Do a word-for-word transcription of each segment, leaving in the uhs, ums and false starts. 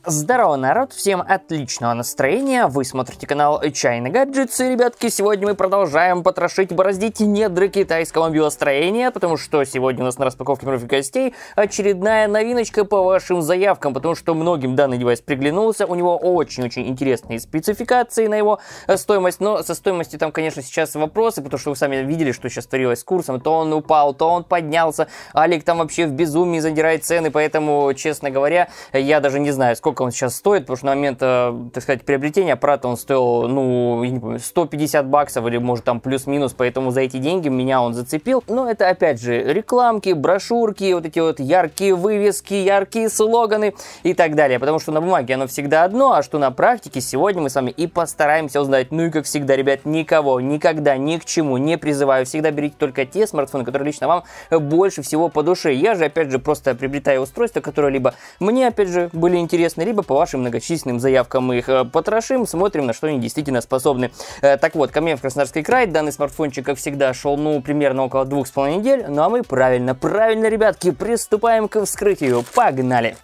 Здорово, народ, всем отличного настроения, вы смотрите канал China Gadgets, и, ребятки, сегодня мы продолжаем потрошить, бороздить недры китайского мобилостроения, потому что сегодня у нас на распаковке мировых гостей очередная новиночка по вашим заявкам, потому что многим данный девайс приглянулся, у него очень-очень интересные спецификации на его стоимость, но со стоимостью там, конечно, сейчас вопросы, потому что вы сами видели, что сейчас творилось с курсом, то он упал, то он поднялся, Алик там вообще в безумии задирает цены, поэтому, честно говоря, я даже не знаю, сколько он сейчас стоит, потому что на момент, э, так сказать, приобретения аппарата он стоил, ну, я не помню, сто пятьдесят баксов или, может, там плюс-минус, поэтому за эти деньги меня он зацепил. Но это, опять же, рекламки, брошюрки, вот эти вот яркие вывески, яркие слоганы и так далее, потому что на бумаге оно всегда одно, а что на практике, сегодня мы с вами и постараемся узнать. Ну и, как всегда, ребят, никого, никогда, ни к чему не призываю, всегда берите только те смартфоны, которые лично вам больше всего по душе. Я же, опять же, просто приобретаю устройства, которые либо мне, опять же, были интересны, либо по вашим многочисленным заявкам мы их э, потрошим, смотрим, на что они действительно способны. Э, так вот, ко мне в Краснодарский край данный смартфончик, как всегда, шел, ну, примерно около двух с половиной недель, ну а мы правильно, правильно, ребятки, приступаем к вскрытию. Погнали!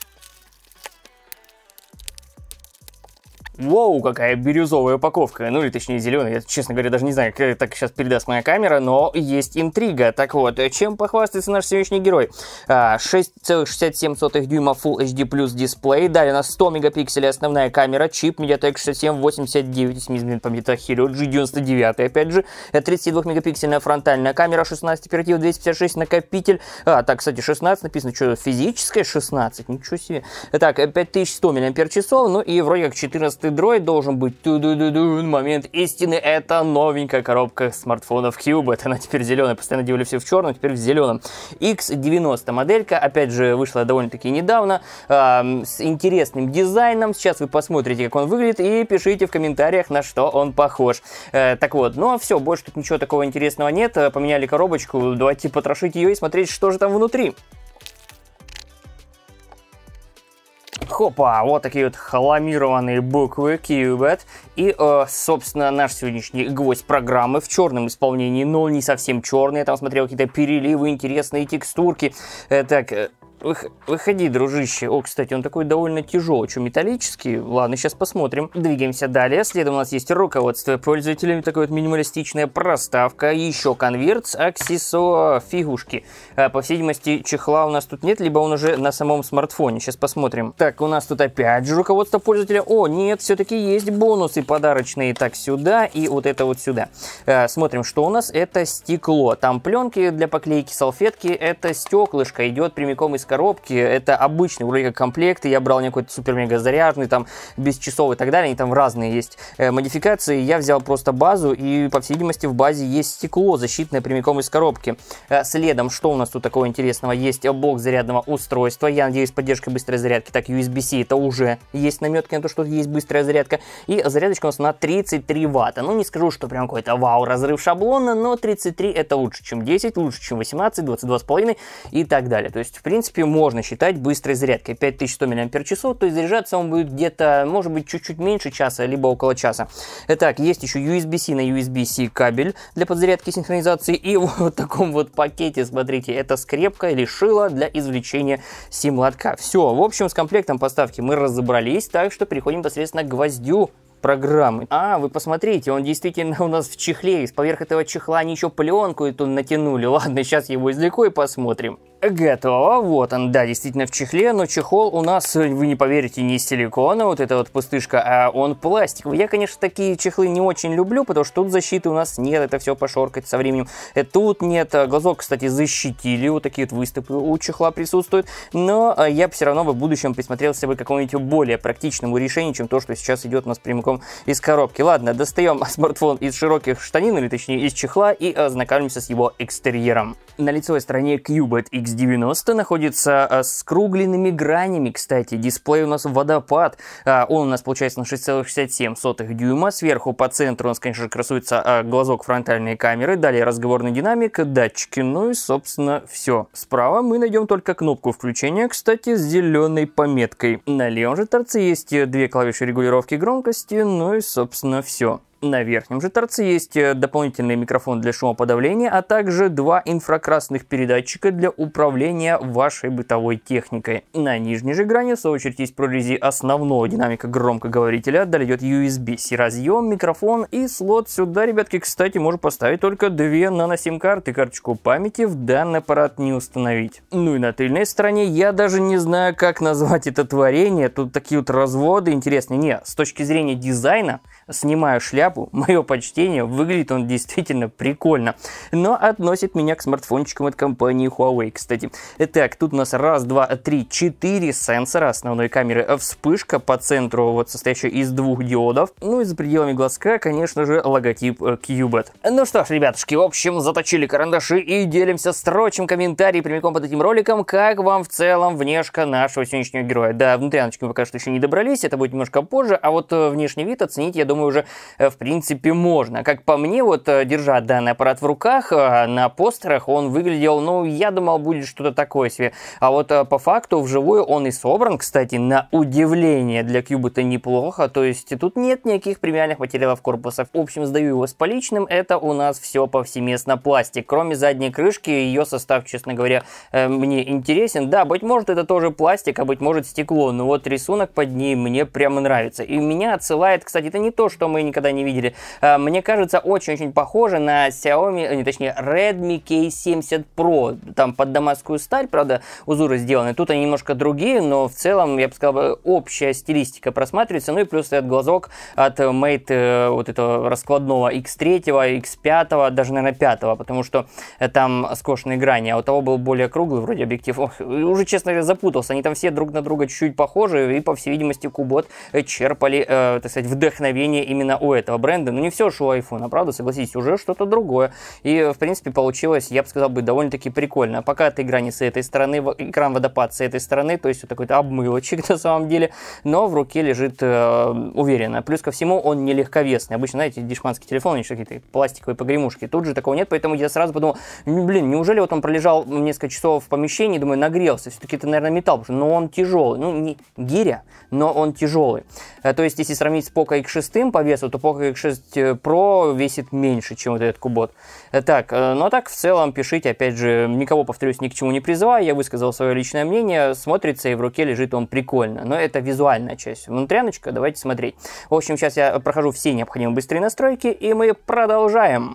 Воу, какая бирюзовая упаковка, ну или точнее зеленая, я, честно говоря, даже не знаю, как так сейчас передаст моя камера, но есть интрига. Так вот, чем похвастается наш сегодняшний герой? шесть целых шестьдесят семь сотых дюйма Full эйч ди плюс дисплей, далее у нас сто мегапикселей основная камера, чип MediaTek шестьдесят семь восемьдесят девять, семь памяти Helio джи девяносто девять, опять же, тридцать два мегапиксельная фронтальная камера, шестнадцать оперативов, двести пятьдесят шесть накопитель, а, так, кстати, шестнадцать написано, что физическое шестнадцать, ничего себе. Так, пять тысяч сто мАч, ну и вроде как четырнадцатый Android должен быть ту-ду-ду-ду, момент истины, это новенькая коробка смартфонов Cubit, она теперь зеленая, постоянно делали все в черном, теперь в зеленом. икс девяносто моделька, опять же, вышла довольно-таки недавно, э, с интересным дизайном, сейчас вы посмотрите, как он выглядит, и пишите в комментариях, на что он похож. Э, так вот, ну а все, больше тут ничего такого интересного нет, поменяли коробочку, давайте потрошить ее и смотреть, что же там внутри. Хопа, вот такие вот хромированные буквы Cubit. И, э, собственно, наш сегодняшний гвоздь программы в черном исполнении, но не совсем черный. Я там смотрел какие-то переливы, интересные текстурки. Э, так, э, выходи, дружище. О, кстати, он такой довольно тяжелый. Что, металлический? Ладно, сейчас посмотрим. Двигаемся далее. Следом у нас есть руководство пользователями. Такая вот минималистичная проставка. Еще конверт с аксессуарами фигушки. По всей видимости, чехла у нас тут нет, либо он уже на самом смартфоне. Сейчас посмотрим. Так, у нас тут опять же руководство пользователя. О, нет, все-таки есть бонусы подарочные. Так, сюда и вот это вот сюда. Смотрим, что у нас. Это стекло. Там пленки для поклейки, салфетки. Это стеклышко. Идет прямиком из коробки. Это обычный вроде как комплект. Я брал не какой-то супер-мега заряженный, там, без часов и так далее. Они там разные есть э, модификации. Я взял просто базу, и, по всей видимости, в базе есть стекло, защитное прямиком из коробки. Э, следом, что у нас тут такого интересного? Есть блок зарядного устройства. Я надеюсь, поддержка быстрой зарядки. Так, ю эс би-C это уже есть наметки на то, что есть быстрая зарядка. И зарядочка у нас на тридцать три ватта. Ну, не скажу, что прям какой-то вау, разрыв шаблона, но тридцать три это лучше, чем десять, лучше, чем восемнадцать, двадцать два с половиной и так далее. То есть, в принципе, можно считать быстрой зарядкой. пять тысяч сто мАч, то есть заряжаться он будет где-то, может быть, чуть-чуть меньше часа, либо около часа. Итак, есть еще ю эс би-C на ю эс би-C кабель для подзарядки и синхронизации. И вот в таком вот пакете, смотрите, это скрепка или шило для извлечения сим-лотка. Все, в общем, с комплектом поставки мы разобрались, так что переходим непосредственно к гвоздю программы. А, вы посмотрите, он действительно у нас в чехле. Из поверх этого чехла они еще пленку эту натянули. Ладно, сейчас его извлеку и посмотрим. Готово, вот он, да, действительно в чехле, но чехол у нас, вы не поверите, не из силикона, вот эта вот пустышка, а он пластиковый. Я, конечно, такие чехлы не очень люблю, потому что тут защиты у нас нет, это все пошоркать со временем. Тут нет, глазок, кстати, защитили, вот такие вот выступы у чехла присутствуют, но я бы все равно в будущем присмотрелся бы к какому-нибудь более практичному решению, чем то, что сейчас идет у нас прямиком из коробки. Ладно, достаем смартфон из широких штанин, или точнее из чехла, и ознакомимся с его экстерьером. На лицевой стороне Cubit икс девяносто находится а, с кругленными гранями, кстати. Дисплей у нас водопад. А, он у нас получается на шесть целых шестьдесят семь сотых дюйма. Сверху по центру у нас, конечно же, красуется а, глазок фронтальной камеры. Далее разговорный динамик, датчики. Ну и, собственно, все. Справа мы найдем только кнопку включения, кстати, с зеленой пометкой. На левом же торце есть две клавиши регулировки громкости. Ну и, собственно, все. На верхнем же торце есть дополнительный микрофон для шумоподавления, а также два инфракрасных передатчика для управления вашей бытовой техникой. На нижней же грани, в свою очередь, есть прорези основного динамика громкоговорителя, далее идет ю эс би-C разъем, микрофон и слот. Сюда, ребятки, кстати, можно поставить только две нано-сим-карты, карточку памяти в данный аппарат не установить. Ну и на тыльной стороне я даже не знаю, как назвать это творение, тут такие вот разводы интересные. Не, с точки зрения дизайна, снимаю шляпу, мое почтение, выглядит он действительно прикольно. Но относит меня к смартфончикам от компании Huawei, кстати. Итак, тут у нас раз, два, три, четыре сенсора основной камеры, вспышка по центру, вот состоящая из двух диодов. Ну и за пределами глазка, конечно же, логотип Qubit. Ну что ж, ребятушки, в общем, заточили карандаши и делимся строчим комментарий прямиком под этим роликом, как вам в целом внешка нашего сегодняшнего героя. Да, внутряночки мы пока что еще не добрались, это будет немножко позже, а вот внешний вид оценить, я думаю, уже в принципе можно. Как по мне, вот держа данный аппарат в руках, на постерах он выглядел, ну, я думал, будет что-то такое себе. А вот по факту вживую он и собран, кстати, на удивление для Qubit неплохо, то есть тут нет никаких премиальных материалов корпуса. В общем, сдаю его с поличным, это у нас все повсеместно пластик. Кроме задней крышки, ее состав, честно говоря, мне интересен. Да, быть может, это тоже пластик, а быть может, стекло, но вот рисунок под ней мне прямо нравится. И меня отсылает, кстати, это не то, что мы никогда не видели. Мне кажется, очень-очень похоже на Xiaomi, не, точнее, Redmi кей семьдесят про. Там под дамасскую сталь, правда, узоры сделаны. Тут они немножко другие, но в целом, я бы сказал, общая стилистика просматривается. Ну и плюс этот глазок от Mate вот этого раскладного икс три, икс пять, даже, наверное, пять, потому что там скошенные грани, а у того был более круглый вроде объектив. Ох, уже, честно говоря, запутался. Они там все друг на друга чуть-чуть похожи, и, по всей видимости, Qubit черпали, э, так сказать, вдохновение именно у этого бренда. Но не все же у iPhone, правда, согласитесь, уже что-то другое. И, в принципе, получилось, я бы сказал, бы довольно-таки прикольно. Пока этой грани с этой стороны, экран водопад с этой стороны, то есть вот такой-то обмылочек на самом деле, но в руке лежит э, уверенно. Плюс ко всему, он не легковесный. Обычно, знаете, дешманский телефон, они какие-то пластиковые погремушки. Тут же такого нет, поэтому я сразу подумал, блин, неужели вот он пролежал несколько часов в помещении, думаю, нагрелся. Все-таки это, наверное, металл, потому что, но он тяжелый. Ну, не гиря, но он тяжелый. То есть, если сравнить с Poco икс шесть по весу, то Poco икс шесть про весит меньше, чем вот этот Qubit. Так, ну а так, в целом, пишите, опять же, никого, повторюсь, ни к чему не призываю, я высказал свое личное мнение, смотрится и в руке лежит он прикольно, но это визуальная часть. Внутряночка, давайте смотреть. В общем, сейчас я прохожу все необходимые быстрые настройки, и мы продолжаем.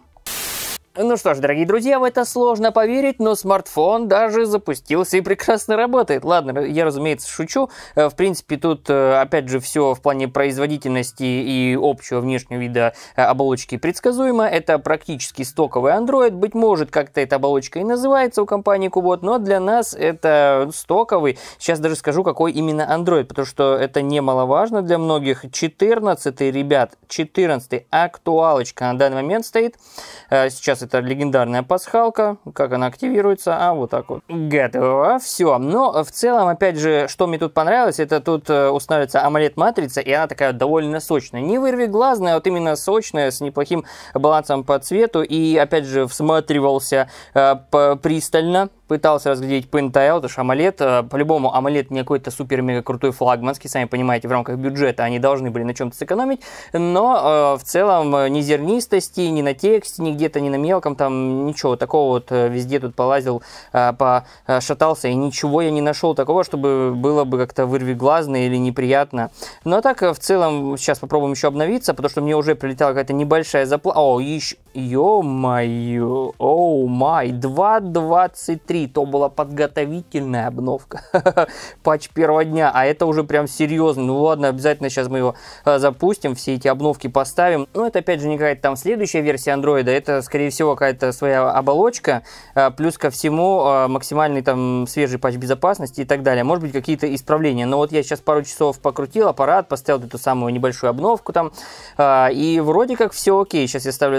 Ну что ж, дорогие друзья, в это сложно поверить, но смартфон даже запустился и прекрасно работает. Ладно, я, разумеется, шучу. В принципе, тут, опять же, все в плане производительности и общего внешнего вида оболочки предсказуемо. Это практически стоковый Android. Быть может, как-то эта оболочка и называется у компании Qubit, но для нас это стоковый. Сейчас даже скажу, какой именно Android, потому что это немаловажно для многих. четырнадцатый, ребят, четырнадцатый, актуалочка на данный момент стоит. Сейчас это легендарная пасхалка. Как она активируется? А, вот так вот. Готово. Все. Но в целом, опять же, что мне тут понравилось, это тут устанавливается AMOLED-матрица, и она такая довольно сочная. Не вырвиглазная, а вот именно сочная, с неплохим балансом по цвету. И, опять же, всматривался э, пристально. Пытался разглядеть Pentile, потому что AMOLED, по-любому AMOLED не какой-то супер-мега крутой флагманский, сами понимаете, в рамках бюджета они должны были на чем-то сэкономить, но э, в целом ни зернистости, ни на тексте, ни где-то, ни на мелком, там ничего такого вот, везде тут полазил, э, пошатался, и ничего я не нашел такого, чтобы было бы как-то вырвиглазно или неприятно. Но так, в целом, сейчас попробуем еще обновиться, потому что мне уже прилетела какая-то небольшая заплата. О, еще, ё-моё, оу май, два двадцать три. То была подготовительная обновка. Патч первого дня, а это уже прям серьезно. Ну ладно, обязательно сейчас мы его а, запустим, все эти обновки поставим. Но это опять же не какая-то там следующая версия андроида, это скорее всего какая-то своя оболочка, а, плюс ко всему а, максимальный там свежий патч безопасности и так далее. Может быть какие-то исправления. Но вот я сейчас пару часов покрутил аппарат, поставил эту самую небольшую обновку там, а, и вроде как все окей. Сейчас я ставлю тесты,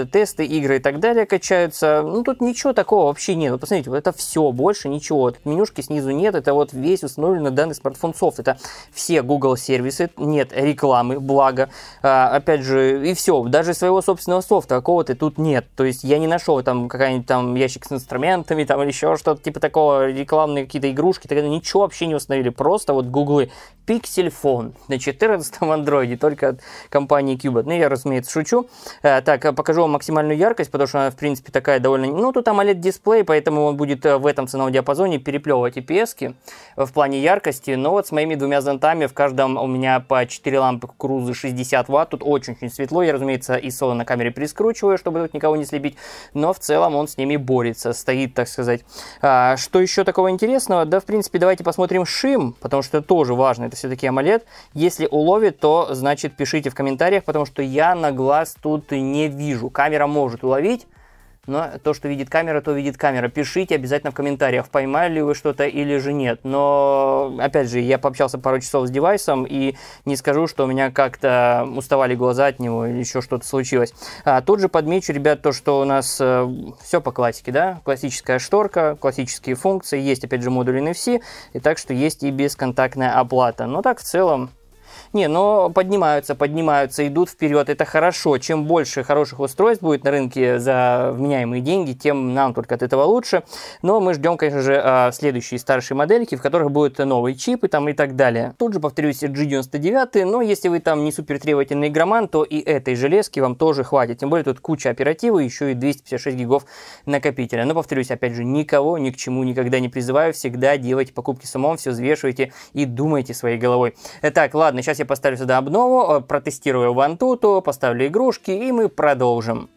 игры и так далее качаются. Ну, тут ничего такого вообще нет. Вот посмотрите, вот это все, больше ничего. Тут менюшки снизу нет, это вот весь установленный данный смартфон софт. Это все Google сервисы, нет рекламы, благо. А, опять же, и все, даже своего собственного софта какого-то тут нет. То есть я не нашел там какая-нибудь там ящик с инструментами, там или еще что-то типа такого, рекламные какие-то игрушки, так, ничего вообще не установили. Просто вот гуглы. Pixel Phone на четырнадцатом андроиде, только от компании Qbot. Ну, я, разумеется, шучу. А, так, покажу вам максимальную яркость, потому что она, в принципе, такая довольно... Ну, тут AMOLED-дисплей, поэтому он будет в этом ценовом диапазоне переплевывать ай пи эс-ки в плане яркости. Но вот с моими двумя зонтами в каждом у меня по четыре лампы кукурузы шестьдесят ватт. Тут очень-очень светло. Я, разумеется, ай эс о на камере прискручиваю, чтобы тут никого не слепить. Но в целом он с ними борется, стоит, так сказать. А, что еще такого интересного? Да, в принципе, давайте посмотрим шим, потому что это тоже важно. Это все-таки AMOLED. Если уловит, то, значит, пишите в комментариях, потому что я на глаз тут не вижу. Камера может уловить, но то, что видит камера, то видит камера. Пишите обязательно в комментариях, поймали ли вы что-то или же нет. Но, опять же, я пообщался пару часов с девайсом и не скажу, что у меня как-то уставали глаза от него или еще что-то случилось. А, тут же подмечу, ребят, то, что у нас э, все по классике, да? Классическая шторка, классические функции, есть, опять же, модуль эн эф си, и так что есть и бесконтактная оплата. Но так в целом... Не, но поднимаются, поднимаются, идут вперед, это хорошо. Чем больше хороших устройств будет на рынке за вменяемые деньги, тем нам только от этого лучше. Но мы ждем, конечно же, следующие старшие модельки, в которых будут новые чипы там и так далее. Тут же, повторюсь, джи девяносто девять, но если вы там не супер требовательный игроман, то и этой железки вам тоже хватит. Тем более тут куча оперативы, еще и двести пятьдесят шесть гигов накопителя. Но, повторюсь, опять же, никого ни к чему никогда не призываю. Всегда делайте покупки с умом, все взвешивайте и думайте своей головой. Так, ладно, сейчас я поставлю сюда обнову, протестирую Antutu, поставлю игрушки и мы продолжим.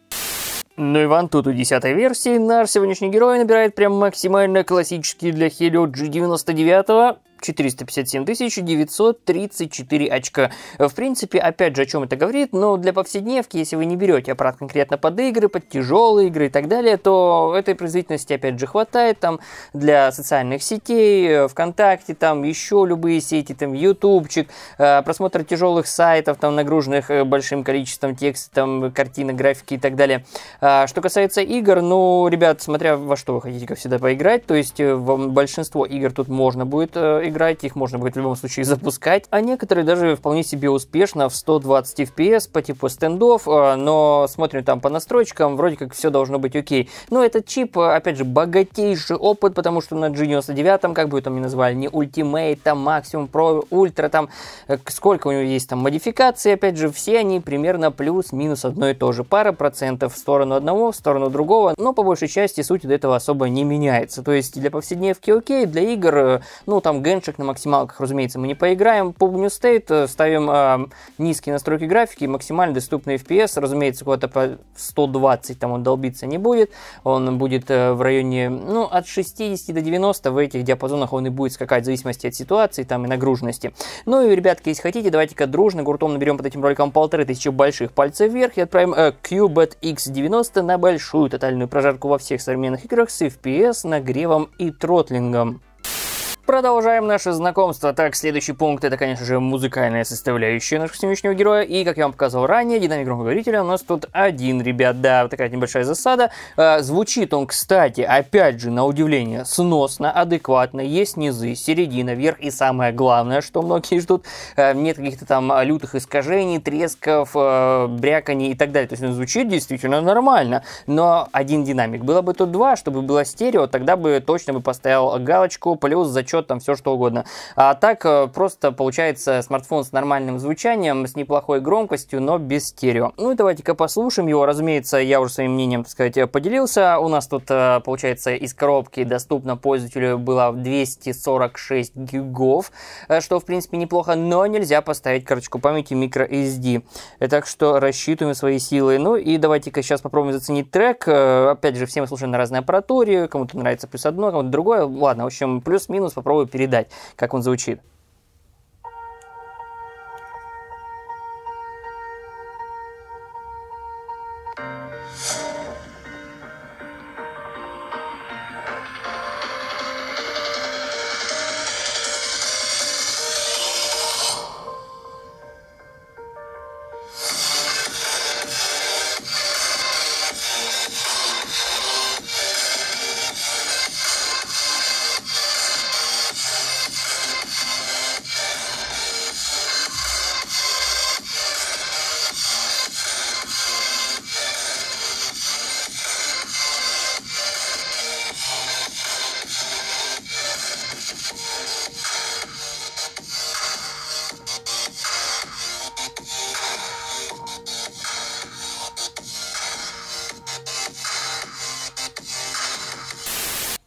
Ну и в Antutu десятой версии наш сегодняшний герой набирает прям максимально классический для Helio джи девяносто девять четыреста пятьдесят семь тысяч девятьсот тридцать четыре очка. В принципе, опять же, о чем это говорит, но для повседневки, если вы не берете аппарат конкретно под игры, под тяжелые игры и так далее, то этой производительности, опять же, хватает там для социальных сетей, ВКонтакте, там еще любые сети, там ютубчик, просмотр тяжелых сайтов, там нагруженных большим количеством текста, там картинок, графики и так далее. Что касается игр, ну, ребят, смотря во что вы хотите, как всегда, поиграть, то есть в большинство игр тут можно будет играть, играть, их можно будет в любом случае запускать, а некоторые даже вполне себе успешно в сто двадцать эф пи эс по типу стендов, но смотрим там по настройкам, вроде как все должно быть окей. Но этот чип, опять же, богатейший опыт, потому что на джи девяносто девять, как бы там ни назвали, не Ultimate, там Maximum Pro, Ultra, там сколько у него есть там модификаций, опять же, все они примерно плюс-минус одно и то же. Пара процентов в сторону одного, в сторону другого, но по большей части суть до этого особо не меняется. То есть для повседневки окей, для игр, ну там Genshin на максималках, разумеется, мы не поиграем. По New State ставим э, низкие настройки графики, максимально доступный эф пи эс, разумеется, куда-то по сто двадцать там он долбиться не будет, он будет э, в районе, ну, от шестидесяти до девяноста, в этих диапазонах он и будет скакать в зависимости от ситуации, там, и нагруженности. Ну и, ребятки, если хотите, давайте-ка дружно, гуртом наберем под этим роликом полторы тысячи больших пальцев вверх и отправим э, Qbot икс девяносто на большую тотальную прожарку во всех современных играх с эф пи эс, нагревом и тротлингом. Продолжаем наше знакомство. Так, следующий пункт — это, конечно же, музыкальная составляющая нашего сегодняшнего героя. И, как я вам показал ранее, динамик громкоговорителя у нас тут один, ребят. Да, вот такая небольшая засада. А, звучит он, кстати, опять же, на удивление, сносно, адекватно. Есть низы, середина, верх. И самое главное, что многие ждут, а, нет каких-то там лютых искажений, тресков, а, бряканий и так далее. То есть он звучит действительно нормально. Но один динамик. Было бы тут два, чтобы было стерео, тогда бы точно бы поставил галочку, плюс зачет, там все что угодно. А так просто получается смартфон с нормальным звучанием, с неплохой громкостью, но без стерео. Ну и давайте-ка послушаем его. Разумеется, я уже своим мнением, так сказать, поделился. У нас тут, получается, из коробки доступно пользователю было двести сорок шесть гигов, что, в принципе, неплохо, но нельзя поставить карточку памяти microSD. Так что рассчитываем свои силы. Ну и давайте-ка сейчас попробуем заценить трек. Опять же, все мы слушаем на разной аппаратуре, кому-то нравится плюс одно, кому-то другое. Ладно, в общем, плюс-минус попробую передать, как он звучит.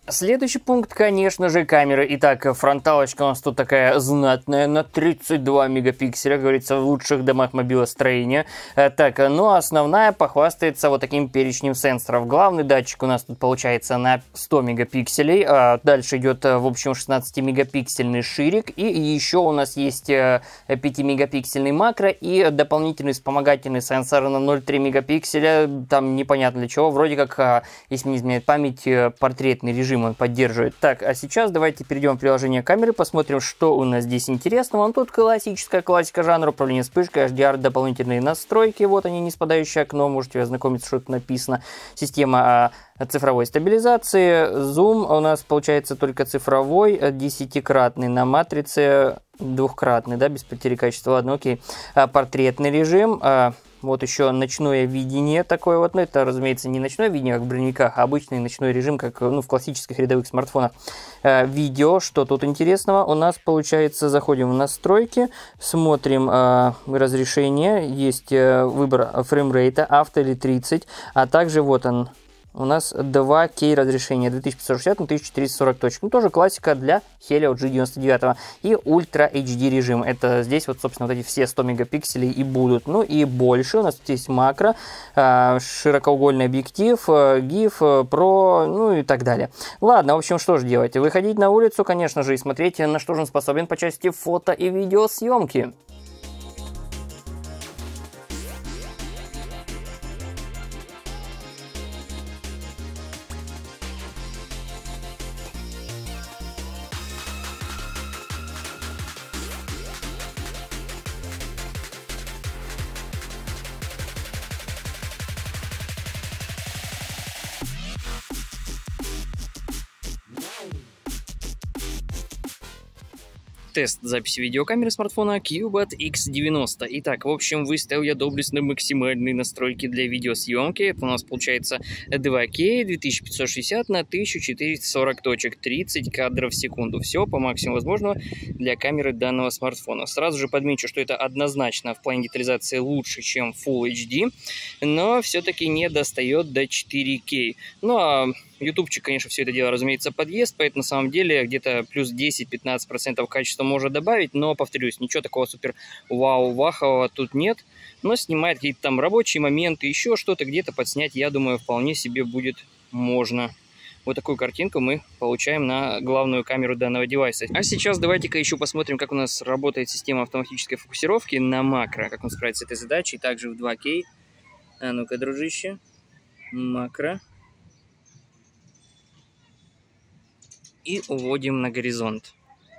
Следующий пункт, конечно же, камеры. Итак, фронталочка у нас тут такая знатная, на тридцать два мегапикселя, как говорится, в лучших домах мобилостроения. Так, ну а основная похвастается вот таким перечнем сенсоров. Главный датчик у нас тут получается на сто мегапикселей. А дальше идет, в общем, шестнадцатимегапиксельный ширик. И еще у нас есть пятимегапиксельный макро и дополнительный вспомогательный сенсор на ноль целых три мегапикселя. Там непонятно для чего. Вроде как, если не изменяет память, портретный режим он поддерживает. Так, а сейчас давайте перейдем в приложение камеры, посмотрим, что у нас здесь интересного. Вон тут классическая классика жанра, управление вспышкой, эйч ди ар, дополнительные настройки. Вот они, неспадающее окно, можете ознакомиться, что тут написано. Система а, цифровой стабилизации. Зум у нас получается только цифровой, десятикратный, на матрице двухкратный, да, без потери качества. Ладно, окей. А, портретный режим. А, Вот еще ночное видение такое вот. Но это, разумеется, не ночное видение, как в броневиках, а обычный ночной режим, как ну, в классических рядовых смартфонах. Э, видео, что тут интересного? У нас, получается, заходим в настройки, смотрим э, разрешение. Есть э, выбор фреймрейта, авто или тридцать. А также вот он. У нас два кей разрешения, две тысячи пятьсот шестьдесят на тысяча четыреста сорок точек. Ну, тоже классика для Helio джи девяносто девять. И Ultra эйч ди режим. Это здесь вот, собственно, вот эти все сто мегапикселей и будут. Ну, и больше. У нас тут есть макро, широкоугольный объектив, гиф, про, ну и так далее. Ладно, в общем, что же делать? Выходить на улицу, конечно же, и смотреть, на что же он способен по части фото и видеосъемки. Тест записи видеокамеры смартфона Cubot икс девяносто. Итак, в общем, выставил я доблестно максимальные настройки для видеосъемки. Это у нас получается два кей, две тысячи пятьсот шестьдесят на тысяча четыреста сорок точек, тридцать кадров в секунду. Все по максимуму возможного для камеры данного смартфона. Сразу же подмечу, что это однозначно в плане детализации лучше, чем Full эйч ди, но все-таки не достает до четыре кей. Ну а ютубчик, конечно, все это дело, разумеется, подъезд, поэтому на самом деле где-то плюс десять-пятнадцать процентов качества может добавить, но, повторюсь, ничего такого супер вау-вахового тут нет, но снимает какие-то там рабочие моменты, еще что-то где-то подснять, я думаю, вполне себе будет можно. Вот такую картинку мы получаем на главную камеру данного девайса. А сейчас давайте-ка еще посмотрим, как у нас работает система автоматической фокусировки на макро, как он справится с этой задачей, также в два кей. А ну-ка, дружище, макро. И уводим на горизонт.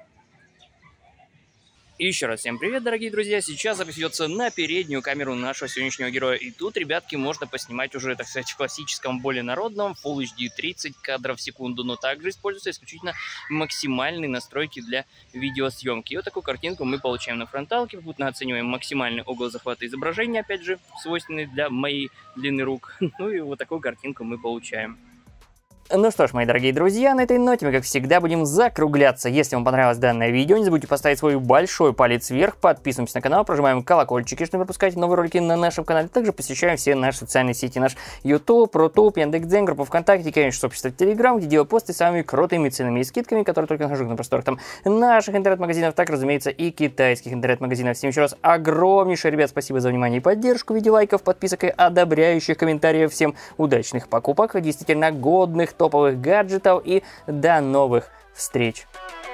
И еще раз всем привет, дорогие друзья. Сейчас запись ведется на переднюю камеру нашего сегодняшнего героя. И тут, ребятки, можно поснимать уже, так сказать, в классическом, более народном Full эйч ди тридцать кадров в секунду. Но также используются исключительно максимальные настройки для видеосъемки. И вот такую картинку мы получаем на фронталке. Попутно оцениваем максимальный угол захвата изображения, опять же, свойственный для моей длины рук. Ну и вот такую картинку мы получаем. Ну что ж, мои дорогие друзья, на этой ноте мы, как всегда, будем закругляться. Если вам понравилось данное видео, не забудьте поставить свой большой палец вверх, подписываемся на канал, прожимаем колокольчики, чтобы не пропускать новые ролики на нашем канале. Также посещаем все наши социальные сети, наш YouTube, Рутуб, Яндекс.Дзен, группу ВКонтакте, конечно, сообщество в Телеграм, где делаю посты с самыми крутыми ценами и скидками, которые только нахожу на просторах там наших интернет-магазинов, так, разумеется, и китайских интернет-магазинов. Всем еще раз огромнейшее, ребят, спасибо за внимание и поддержку в виде лайков, подписок и одобряющих комментариев. Всем удачных покупок, действительно годных топовых гаджетов и до новых встреч!